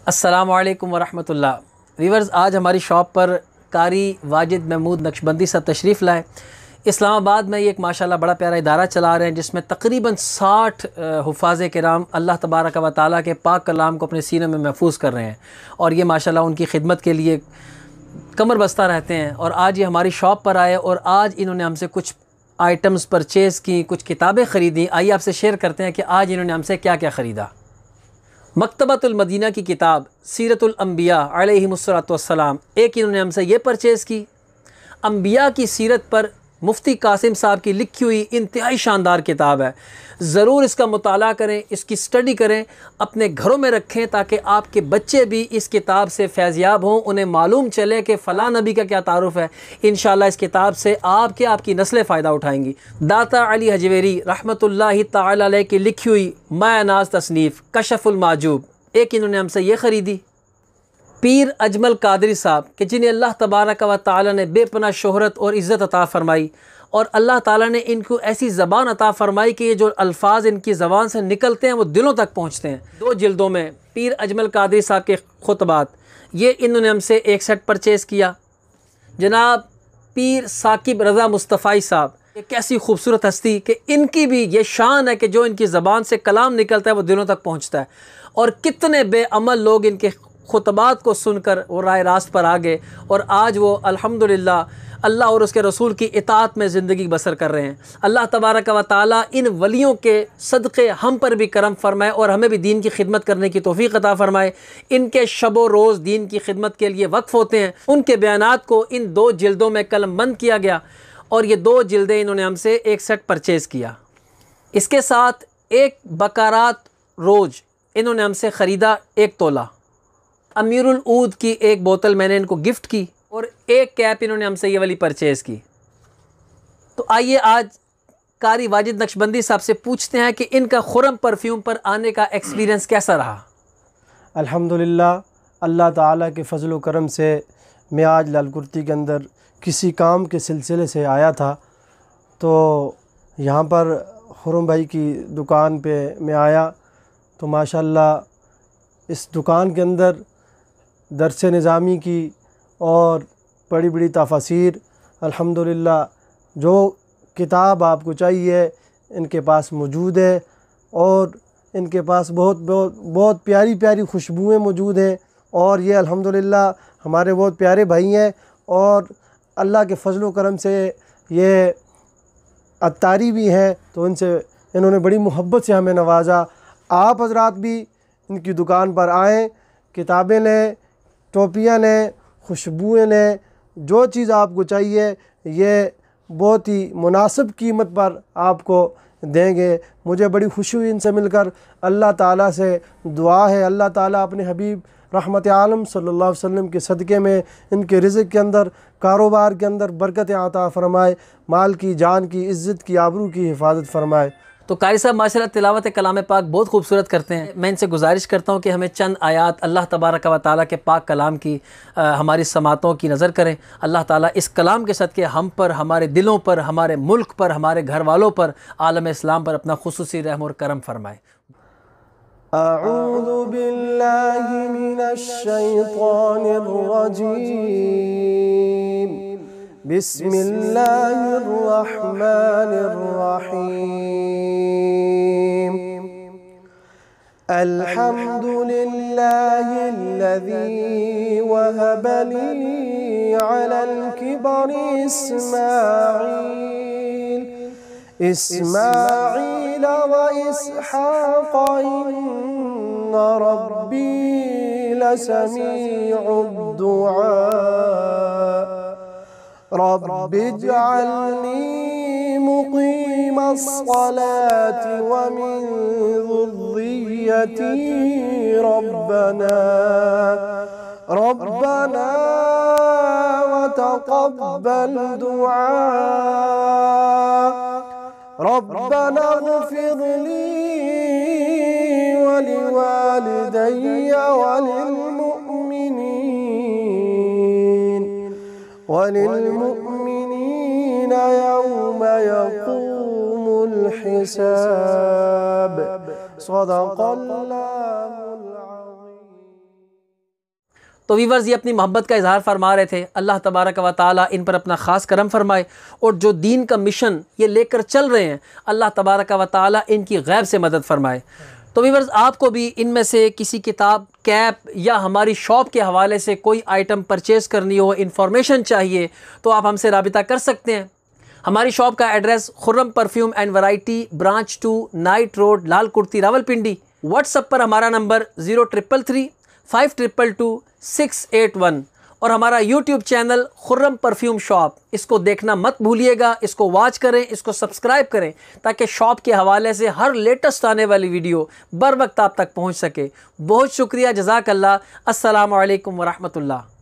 अस्सलामु अलैकुम वरहमतुल्लाह। वीवर्स, आज हमारी शॉप पर कारी वाजिद महमूद नक्शबंदी साहब तशरीफ़ लाए। इस्लामाबाद में ये एक माशाल्लाह बड़ा प्यारा इदारा चला रहे हैं जिसमें तकरीबन 60 हुफ़ाज़ किराम अल्लाह तबारक व तआला के पाक कलाम को अपने सीने में महफूज़ कर रहे हैं और ये माशाल्लाह उनकी खिदमत के लिए कमर बस्ता रहते हैं। और आज ये हमारी शॉप पर आए और आज इन्होंने हमसे कुछ आइटम्स परचेज़ की, कुछ किताबें ख़रीदी। आइए आपसे शेयर करते हैं कि आज इन्होंने हमसे क्या क्या ख़रीदा। मकतबतुल मदीना की किताब सीरतुल अंबिया अलैहिमुस्सलातु वस्सलाम एक इन्होंने हमसे ये परचेज़ की। अंबिया की सीरत पर मुफ्ती कासिम साहब की लिखी हुई इंतहाई शानदार किताब है। ज़रूर इसका मुताला करें, इसकी स्टडी करें, अपने घरों में रखें ताकि आपके बच्चे भी इस किताब से फैज़याब हों, उन्हें मालूम चले कि फ़लाँ नबी का क्या तारुफ़ है। इंशाअल्लाह इस किताब से आपकी नस्लें फ़ायदा उठाएंगी। दाता अली हजवेरी रहमतुल्लाहि ताला अलैह की लिखी हुई मायनाज़ तसनीफ़ कशफुल माजूब एक इन्होंने हमसे ये ख़रीदी। पीर अजमल कादरी साहब कि जिन्हें अल्लाह तबारक व तआला ने बेपनाह शोहरत और इज़्ज़त अता फ़रमाई और अल्लाह ताला ने इनको ऐसी ज़बान अता फ़रमाई कि ये जो अल्फाज इनकी ज़बान से निकलते हैं वो दिलों तक पहुँचते हैं। 2 जिल्दों में पीर अजमल कादरी साहब के खुतबात ये इन्होंने हमसे एक सेट परचेज़ किया। जनाब पीर साकिब रज़ा मुस्तफ़ाई साहब एक ऐसी खूबसूरत हस्ती कि इनकी भी ये शान है कि जो इनकी ज़बान से कलाम निकलता है वो दिलों तक पहुँचता है। और कितने बेअमल लोग इनके खुतबात को सुनकर वो राह रास्त पर आ गए और आज वो अल्हम्दुलिल्लाह अल्लाह और उसके रसूल की इताअत में ज़िंदगी बसर कर रहे हैं। अल्लाह तबारक व तआला इन वलियों के सदक़े हम पर भी करम फ़रमाए और हमें भी दीन की खिदमत करने की तौफ़ीक़ अता फ़रमाए। इनके शब व रोज़ दीन की खिदमत के लिए वक्फ़ होते हैं। उनके बयानात को इन 2 जिल्दों में कलमबंद किया गया और ये 2 जिल्दें इन्होंने हमसे एक सेट परचेज़ किया। इसके साथ एक बकारात रोज़ इन्होंने हमसे ख़रीदा 1 तोला। अमीरुल ऊद की एक बोतल मैंने इनको गिफ्ट की और एक कैप इन्होंने हमसे ये वाली परचेज़ की। तो आइए आज कारी वाजिद नक्शबंदी साहब से पूछते हैं कि इनका खुर्रम परफ्यूम पर आने का एक्सपीरियंस कैसा रहा। अल्हम्दुलिल्लाह, अल्लाह ताला के फ़ज़ल व करम से मैं आज लालकुर्ती के अंदर किसी काम के सिलसिले से आया था। तो यहाँ पर खुर्रम भाई की दुकान पे मैं आया तो माशाअल्लाह इस दुकान के अंदर दर्स निज़ामी की और बड़ी बड़ी तफसीर अल्हम्दुलिल्लाह जो किताब आपको चाहिए इनके पास मौजूद है और इनके पास बहुत प्यारी प्यारी खुशबुएँ मौजूद हैं। और ये अल्हम्दुलिल्लाह हमारे बहुत प्यारे भाई हैं और अल्लाह के फ़ज़ल व करम से ये अत्तारी भी हैं, तो इनसे इन्होंने बड़ी मोहब्बत से हमें नवाजा। आप हज़रात भी इनकी दुकान पर आएँ, किताबें लें, टोपियाँ लें, खुशबुएँ लें, जो चीज़ आपको चाहिए ये बहुत ही मुनासिब कीमत पर आपको देंगे। मुझे बड़ी खुशी हुई इनसे मिलकर। अल्लाह ताला से दुआ है अल्लाह ताला अपने हबीब रहमत आलम सल्लल्लाहु अलैहि वसल्लम के सदक़े में इनके रिज़्क़ के अंदर, कारोबार के अंदर बरकत अता फ़रमाए, माल की, जान की, इज़्ज़त की, आबरू की हिफाजत फ़रमाए। तो कारी साहब माशाल्लाह तिलावत कलाम पाक बहुत खूबसूरत करते हैं। मैं इनसे गुजारिश करता हूँ कि हमें चंद आयात अल्लाह तबारक व तआला के पाक कलाम की हमारी समातों की नज़र करें। अल्लाह ताला इस कलाम के सदक़े हम पर, हमारे दिलों पर, हमारे मुल्क पर, हमारे घर वालों पर, आलम इस्लाम पर अपना खुसूसी रहम और करम फरमाए। अऊज़ु बिल्लाहि मिनश शैतानिर रजीम, बिस्मिल्लाहिर रहमानिर रहीम। अल्हम्दुलिल्लाहिल्लज़ी वहब ली अलल किबरि इस्माईल व इसहाक़ इन्न रब्बी लसमीउद दुआ। रब्बिजअलनी मुक़ीमस्सलाति व मिन ज़ुर्रिय्यती रब्बना व तक़ब्बल दुआ। रब्बना इग़फ़िर ली व लिवालिदैय वलिलमुअ्मिनीन यौम यक़ूमुल हिसाब। सदक़ल्लाहुल अज़ीम। तो वीवर्स ये अपनी मोहब्बत का इजहार फरमा रहे थे। अल्लाह तबारक व तआला इन पर अपना ख़ास करम फरमाए और जो दीन का मिशन ये लेकर चल रहे हैं अल्लाह तबारक व तआला इनकी गैब से मदद फरमाए। तो वीवर्स आपको भी इनमें से किसी किताब, कैप या हमारी शॉप के हवाले से कोई आइटम परचेज़ करनी हो, इन्फॉर्मेशन चाहिए तो आप हमसे राबिता कर सकते हैं। हमारी शॉप का address Khurram perfume and variety, branch 2, night road, Lal Kurti, Rawalpindi. WhatsApp पर हमारा नंबर 0333 522 681 और हमारा YouTube channel Khurram perfume shop, इसको देखना मत भूलिएगा, इसको वॉच करें, इसको सब्सक्राइब करें ताकि शॉप के हवाले से हर लेटेस्ट आने वाली वीडियो बर वक्त आप तक पहुंच सके। बहुत शुक्रिया, जज़ाकल्लाह। अस्सलामु अलैकुम व रहमतुल्लाह।